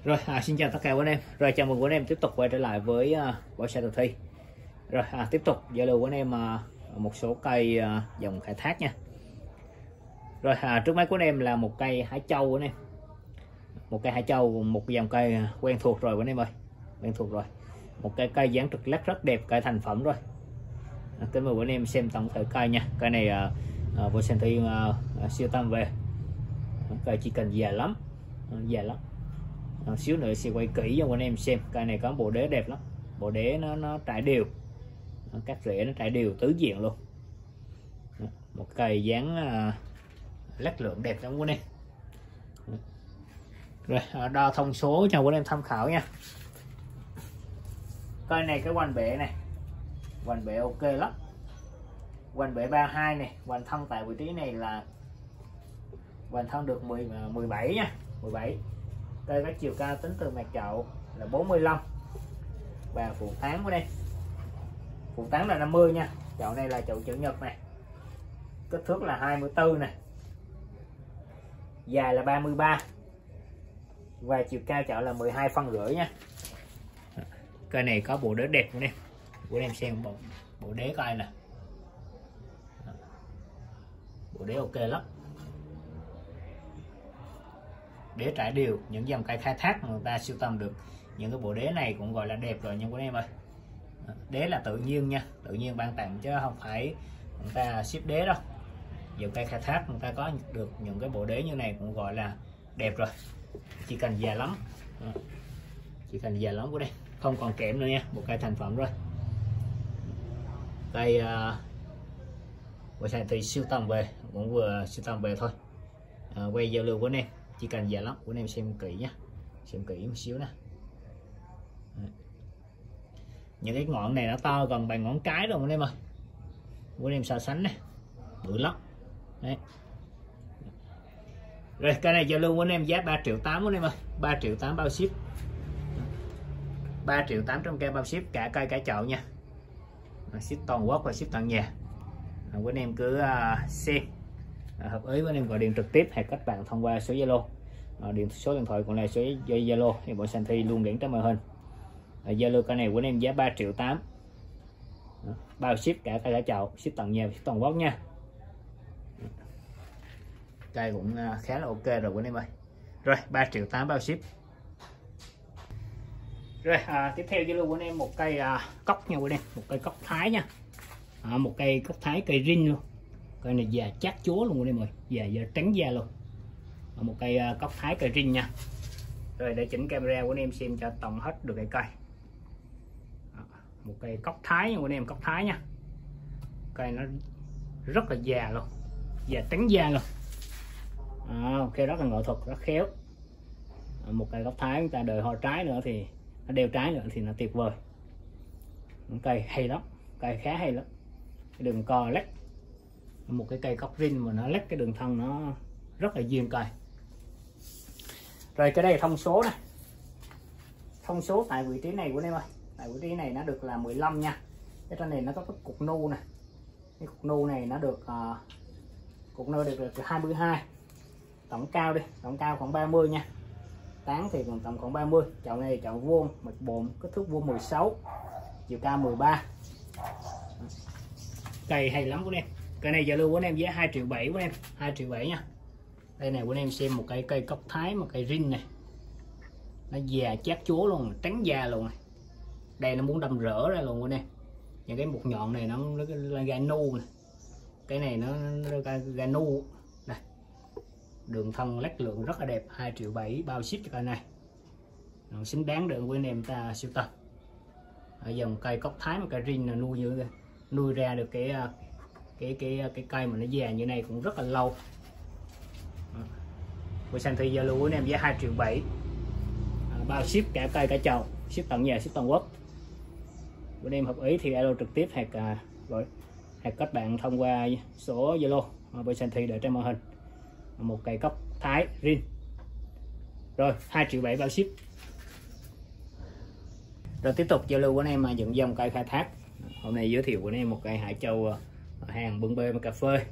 Rồi, xin chào tất cả anh em. Rồi, chào mừng anh em tiếp tục quay trở lại với bonsai Đồ Thi. Rồi, tiếp tục giao lưu với anh em một số cây dòng khai thác nha. Rồi, trước mắt của anh em là một cây hải châu anh em. Một cây hải châu, một dòng cây quen thuộc rồi anh em ơi. Quen thuộc rồi. Một cây dáng trực lắc rất đẹp, cây thành phẩm rồi. Kính mời anh em xem tổng thể cây nha. Cây này bonsai Thi siêu tầm về. Cây chỉ cần dài lắm, dài lắm. Xíu nữa sẽ quay kỹ cho anh em xem. Cây này có bộ đế đẹp lắm, bộ đế nó trải đều, các rễ nó trải đều tứ diện luôn. Một cây dáng lắc lượng đẹp lắm anh em. Rồi, đo thông số cho anh em tham khảo nha. Cây này cái hoành bệ này, hoành bệ ok lắm, hoành bệ 32 này, hoành thân tại vị trí này là hoành thân được 17 nha, 17. Cây có chiều cao tính từ mặt chậu là 45 và phụ tán của đây, phụ tán là 50 nha. Chậu này là chậu chữ nhật này, kích thước là 24 này, dài là 33 và chiều cao chậu là 12,5 phân nha. Cây này có bộ đế đẹp của em xem bộ đế coi nè, bộ đế ok lắm, đế trải đều. Những dòng cây khai thác mà người ta sưu tầm được những cái bộ đế này cũng gọi là đẹp rồi nha quý em ơi. Đế là tự nhiên nha, tự nhiên ban tặng chứ không phải người ta ship đế đâu. Dòng cây khai thác người ta có được những cái bộ đế như này cũng gọi là đẹp rồi, chỉ cần dài lắm, chỉ cần dài lắm của đây, không còn kém nữa nha. Một cây thành phẩm rồi. Cây bonsai Thi siêu tầm về, cũng vừa siêu tầm về thôi. Quay giao lưu của anh em, chỉ cần dài lắm của anh em xem kỹ nhé, xem kỹ một xíu nè. Những cái ngọn này nó to gần bằng ngón cái rồi anh em ơi, của anh em so sánh này, bự lắm đấy. Rồi, cái này giao lưu của anh em giá 3.8 triệu anh em ơi, 3.8 triệu bao ship, 3.800.000 bao ship cả cây cả chậu nha, ship toàn quốc và ship tận nhà. Của anh em cứ xem hợp ý với anh em gọi điện trực tiếp hay các bạn thông qua số Zalo, số điện thoại còn là số Zalo thì bonsai Thi luôn điển trên màn hình. Zalo cái này của anh em giá 3.8 triệu, bao ship cả cây cả chậu, ship tận nhà, ship toàn quốc nha. Cây cũng khá là ok rồi của anh em ơi. Rồi, 3.8 triệu bao ship. Rồi, tiếp theo Zalo của anh em một cây cốc nha của anh em, một cây cốc Thái nha. Một cây cốc Thái cây rin luôn. Cây này già chát chúa luôn anh em ơi, già trắng da luôn. Một cây cốc Thái cây rin nha. Rồi, để chỉnh camera của anh em xem cho tổng hết được cái cây. Một cây cốc Thái nha của anh em, cốc Thái nha. Cây nó rất là già luôn, già trắng da luôn. Cây rất là nghệ thuật, rất khéo. Một cây cốc Thái chúng ta đời hoa trái nữa thì nó đeo trái nữa thì nó tuyệt vời. Cây hay lắm, cây khá hay lắm. Cái đường co lách, một cái cây cốc rin mà nó lách cái đường thân nó rất là duyên cây. Rồi, cái đây là thông số này, thông số tại vị trí này của anh em ơi, tại vị trí này nó được là 15 nha. Cái trên này nó có cái cục nu này, cái cục nu này nó được cục nu được 22. Tổng cao đi, tổng cao khoảng 30 nha, tán thì còn tầm khoảng 30. Chậu này chậu vuông, mặt bồn, kích thước vuông 16, chiều cao 13. Cây hay lắm của anh em. Cây này giao lưu của anh em giá 2.7 triệu của anh em, 2.7 triệu nha. Đây này của anh em xem một cây cốc Thái, một cây rin này, nó già chát chúa luôn, trắng da luôn này. Đây nó muốn đâm rỡ ra luôn của anh em. Những cái mục nhọn này nó là gai nu này, cái này nó gai nu này. Đường thân lát lượng rất là đẹp, 2.7 triệu bao ship cho cây này. Xứng đáng được của anh em ta sưu tầm. Ở dòng cây cốc Thái một cây rin là nuôi ra được cái cây mà nó già như này cũng rất là lâu. Bonsai Thi giao lưu của anh em giá 2.7 triệu, bao ship cả cây cả chậu, ship tận nhà, ship toàn quốc. Của anh em hợp ý thì alo trực tiếp hoặc các bạn thông qua số Zalo Bonsai Thi để trên màn hình. Một cây cốc Thái rin. Rồi, 2.7 triệu bao ship. Rồi, tiếp tục giao lưu của anh em mà những dòng cây khai thác. Hôm nay giới thiệu của anh em một cây hải châu hàng bưng bê cà phê.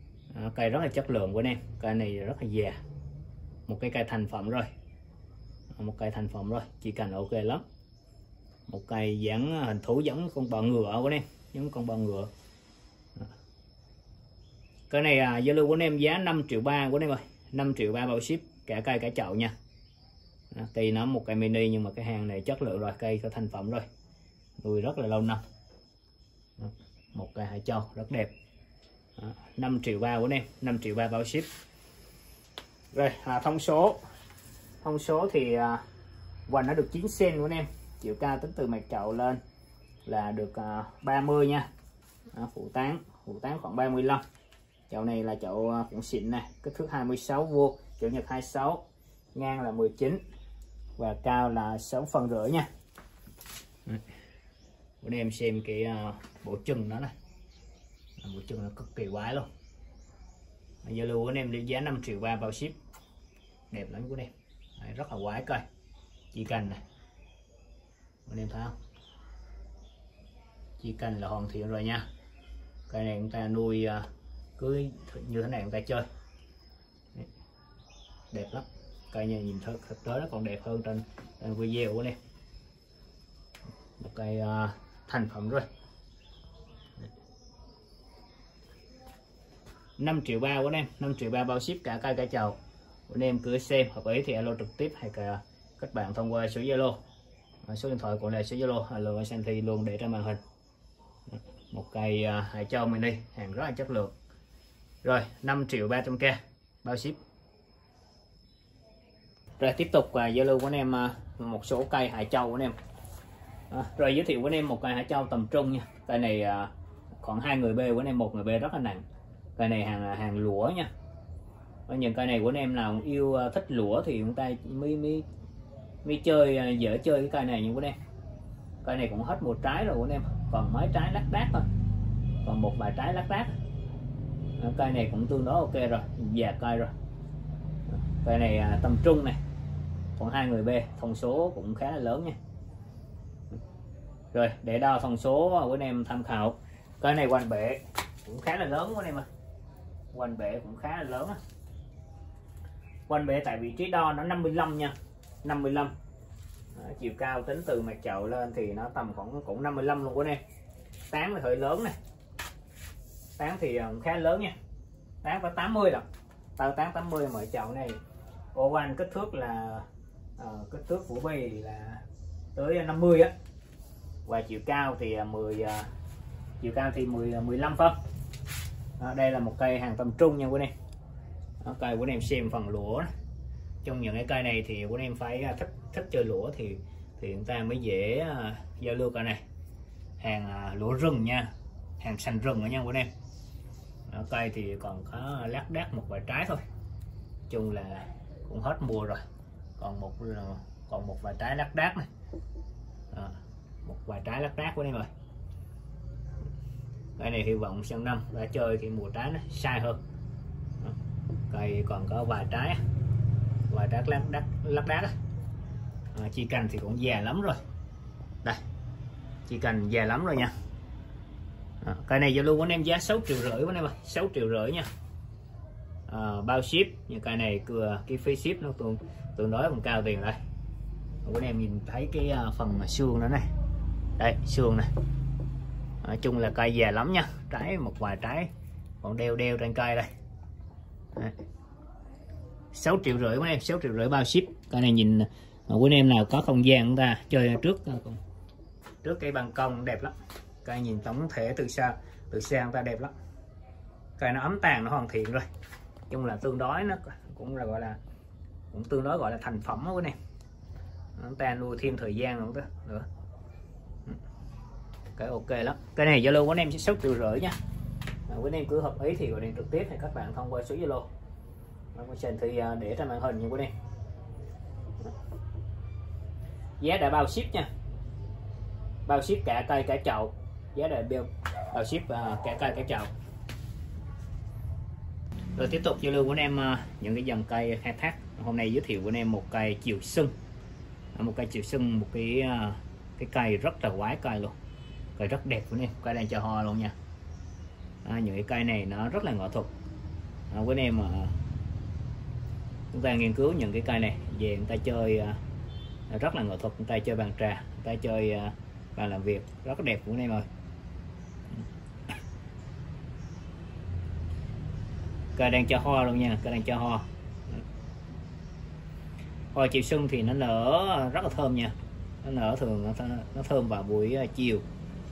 Cây rất là chất lượng của anh em, cây này rất là già, một cây thành phẩm rồi. Một cây thành phẩm rồi, chỉ cành ok lắm. Một cây dáng hình thú giống con bò ngựa của anh em, giống con bò ngựa. Cái này giao lưu của anh em giá 5,3 triệu của anh em ơi, 5,3 triệu bao ship cả cây cả chậu nha. Cây nó một cây mini nhưng mà cái hàng này chất lượng rồi, cây có thành phẩm rồi, nuôi rất là lâu năm. Một cây hải châu rất đẹp. 5,3 triệu của anh em, 5,3 triệu bao ship. Rồi thông số thì hoành nó được 9 cm của anh em, chiều cao tính từ mặt chậu lên là được 30 nha. Phụ tán khoảng 35. Chậu này là chậu cũng xịn này, kích thước 26 vuông, chậu nhật 26, ngang là 19 và cao là 6,5 phân nha. Bữa nay em xem cái bộ chân nó này, bộ chân nó cực kỳ quái luôn. Giao lưu của anh em đi giá 5,3 triệu bao ship, đẹp lắm của anh em. Đấy, rất là quái cây, chỉ cành này, anh em thấy không, chỉ cành là hoàn thiện rồi nha. Cây này chúng ta nuôi cứ như thế này chúng ta chơi. Đấy, đẹp lắm. Cây này nhìn thực tế nó còn đẹp hơn trên video của anh em. Một cây thành phẩm rồi. 5,3 triệu của anh em, 5,3 triệu bao ship cả cây cả chậu. Anh em cứ xem hợp ý thì alo trực tiếp hay cả các bạn thông qua số Zalo, số điện thoại của này số Zalo alo Santhi luôn để trên màn hình. Một cây hải châu mini, hàng rất là chất lượng. Rồi 5.300.000 bao ship. Rồi tiếp tục giao lưu của anh em một số cây hải châu của anh em. Rồi giới thiệu với anh em một cây hải châu tầm trung nha. Cây này khoảng 2 người bê của anh em, 1 người bê rất là nặng. Cây này hàng lũa nha. Những cây này của anh em nào yêu thích lũa thì chúng ta mới chơi, dễ chơi cái cây này như của anh em. Cây này cũng hết một trái rồi của anh em, còn mấy trái lác đác thôi, còn một vài trái lác đác. Cây này cũng tương đối ok rồi, già cây rồi. Cây này tầm trung này, còn 2 người bê, thông số cũng khá là lớn nha. Rồi để đo thông số của anh em tham khảo. Cây này hoành bể cũng khá là lớn của anh em ơi, hoành bể cũng khá là lớn á. Hoành bể tại vị trí đo nó 55 nha, 55. Chiều cao tính từ mặt chậu lên thì nó tầm khoảng cũng 55 luôn của anh em. Tán là hơi lớn này, tán thì khá lớn nha, tán có 80 rồi, tao tán 80 mà chậu này ô van kích thước là kích thước của bì là tới 50 á, và chiều cao thì 15 phân. Đây là một cây hàng tầm trung nha quý anh em. Cây của anh em xem phần lũa đó. Trong những cái cây này thì của anh em phải thích chơi lũa thì chúng ta mới dễ giao lưu cây này. Hàng lũa rừng nha, hàng xanh rừng ở nha của anh em. Cây thì còn có lác đác một vài trái thôi, chung là cũng hết mùa rồi, còn một vài trái lác đác này. Một vài trái lác đác của anh em ơi. Cây này hy vọng sang năm đã chơi thì mùa trái nó sai hơn. Cây còn có vài trái lác đác. Chi cành thì cũng già lắm rồi, đây chi cành già lắm rồi nha. Cây này giao lưu của anh em giá 6,5 triệu của anh em ơi, 6,5 triệu nha. Bao ship, nhưng cây này cái phí ship nó tương đối còn cao tiền đây. Của anh em nhìn thấy cái phần xương nữa này, đây xương này. Nói chung là cây già lắm nha, trái một vài trái còn đeo trên cây đây. Đấy. 6,5 triệu của anh em, 6,5 triệu bao ship. Cây này nhìn của anh em nào có không gian chúng ta chơi trước cái ban công đẹp lắm. Cây nhìn tổng thể từ xa chúng ta đẹp lắm. Cây nó ấm tàn, nó hoàn thiện rồi, chung là tương đối nó cũng là tương đối gọi là thành phẩm đó quý anh em. Chúng ta nuôi thêm thời gian nữa. Cái ok lắm. Cái này Zalo của anh em sẽ 6,5 triệu nha. Quý anh em cứ hợp ý thì gọi điện trực tiếp, thì các bạn thông qua số Zalo thì để trên màn hình như quý anh em. Giá đã bao ship nha, bao ship cả cây cả chậu, giá đã bao ship cả cây cả chậu. Rồi tiếp tục giao lưu của anh em những cái dòng cây khai thác. Hôm nay giới thiệu của anh em một cây chiều sưng, một cái cây rất là quái cây luôn, cây rất đẹp của anh em, cây đang cho hoa luôn nha. Những cái cây này nó rất là nghệ thuật. Với anh em chúng ta nghiên cứu những cái cây này về người ta chơi rất là nghệ thuật. Người ta chơi bàn trà, người ta chơi bàn làm việc rất là đẹp của anh em ơi. Cây đang cho hoa luôn nha, cây đang cho hoa. Hoa chiều xuân thì nó nở rất là thơm nha, nó nở thường nó thơm vào buổi chiều.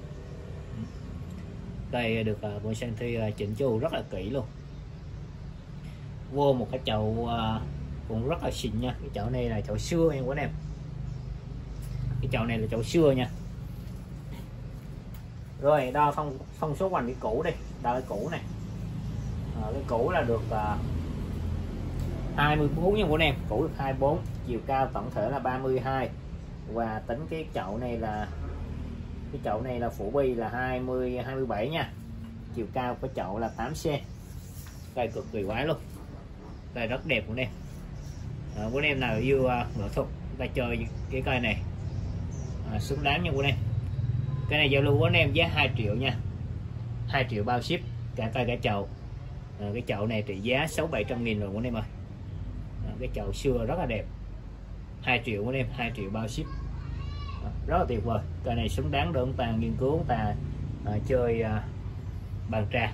Cây được Bonsai Santri chỉnh chu rất là kỹ luôn. Vô một cái chậu cũng rất là xịn nha. Cái chậu này là chậu xưa em của anh em. Cái chậu này là chậu xưa nha. Rồi đo thông số hoành cái cũ đi, đo cái cũ này. Cái cũ là được 24 nha của anh em, cũ được 24, chiều cao tổng thể là 32 và tính cái chậu này là phủ bi là 27 nha. Chiều cao của chậu là 8cm. Cây cực kỳ quái luôn, cây rất đẹp của anh em. Của anh em nào yêu nghệ thuật ta chơi cái cây này xứng đáng nha của anh em. Cái này giao lưu của anh em giá 2 triệu nha, 2 triệu bao ship cả cây cả chậu. Cái chậu này trị giá 600-700 nghìn rồi của anh em ơi. Cái chậu xưa rất là đẹp, 2 triệu của anh em, 2 triệu bao ship. Rất là tuyệt vời. Cây này xứng đáng để chúng ta nghiên cứu, chúng ta chơi bàn trà.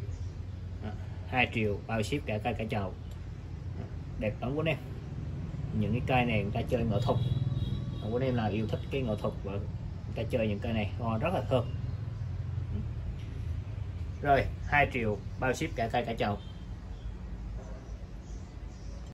2 triệu bao ship cả cây cả chậu, đẹp lắm của anh em. Những cái cây này người ta chơi nghệ thuật, của anh em nào yêu thích cái nghệ thuật và người ta chơi những cây này hoa rất là thơm. Rồi 2 triệu bao ship cả cây cả chậu.